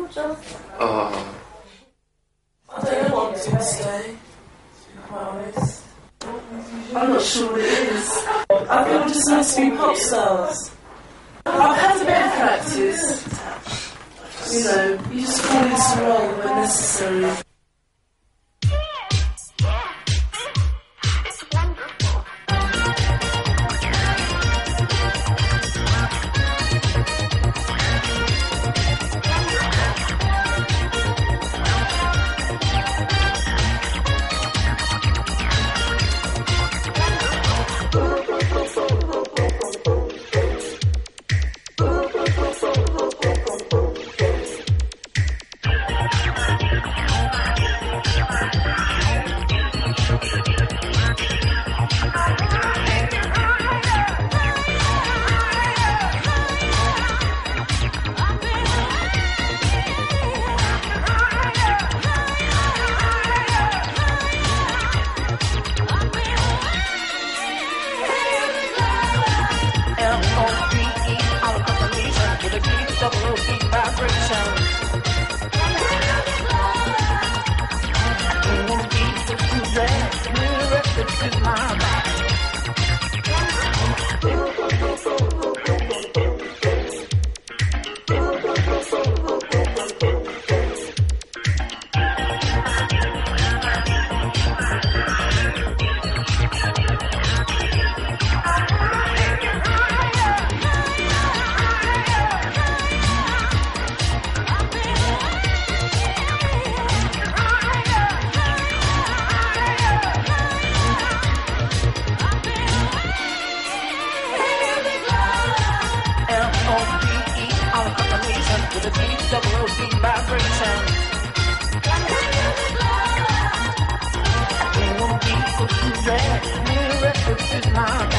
Oh. I don't know what to say, to be quite honest. I'm not sure what it is. I think I'm just supposed to be pop stars. I've had a bit of practice. You know, you just fall into role when necessary. With a deep double O-beat vibration. It won't be so too bad. New records is mine.